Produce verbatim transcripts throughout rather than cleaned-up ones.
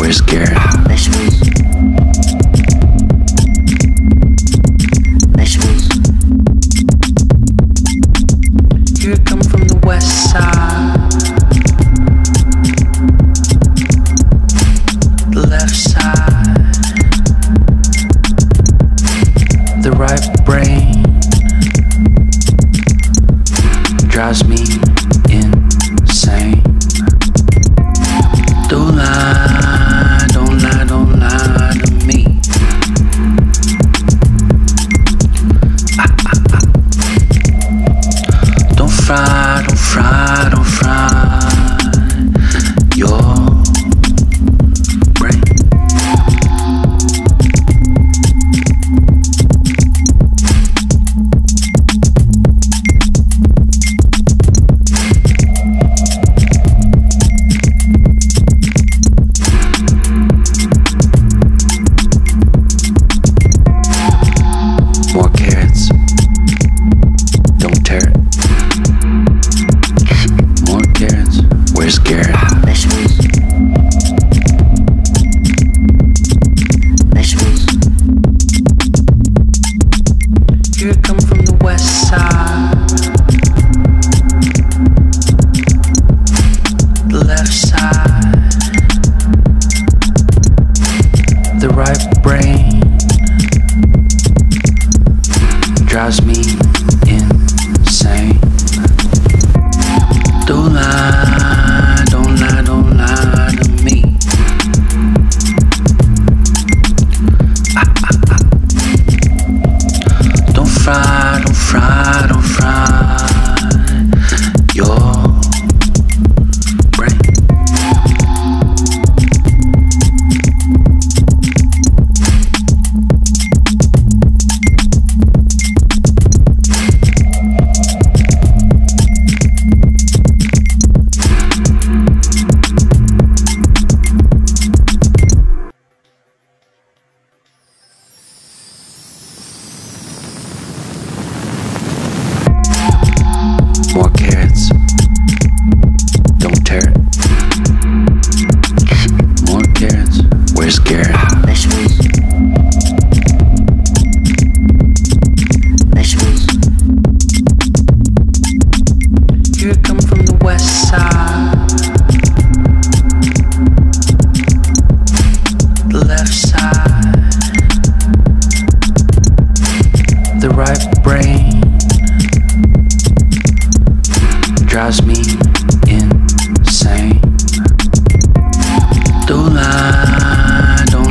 Where's Garrett? Vegetables. Vegetables. You come from the west side, the left side, the right brain drives me insane. Don't lie, don't lie, don't lie to me. Ah, ah, ah. Don't fry, don't fry, don't fry your brain. More carrots, don't tear it. More carrots, where's Garrett? Vegetables. Vegetables. You come from the west side, the left side, the right brain drives me insane. Don't lie, don't lie, don't lie to me. Ah, ah, ah. Don't fry, don't fry, don't fry your brain. More carrots, don't tear it. More carrots, where's Garrett? Vegetables. Vegetables. You come from the west side, the left side, the right brain drives me insane. Don't lie, don't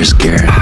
scared.